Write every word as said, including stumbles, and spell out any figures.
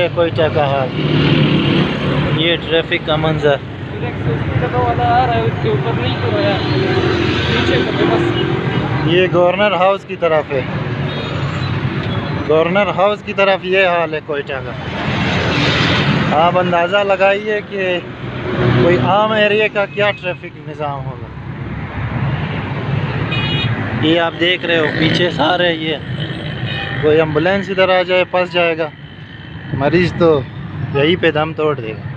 है क्वेटा का हाल। ये ट्रैफिक का मंजर। ये गवर्नर हाउस की तरफ है, गवर्नर हाउस की तरफ ये हाल है क्वेटा का। आप अंदाज़ा लगाइए कि कोई आम एरिया का क्या ट्रैफिक निज़ाम होगा। ये आप देख रहे हो पीछे सारे, ये कोई एम्बुलेंस इधर आ जाए फंस जाएगा, मरीज़ तो यहीं पे दम तोड़ देगा।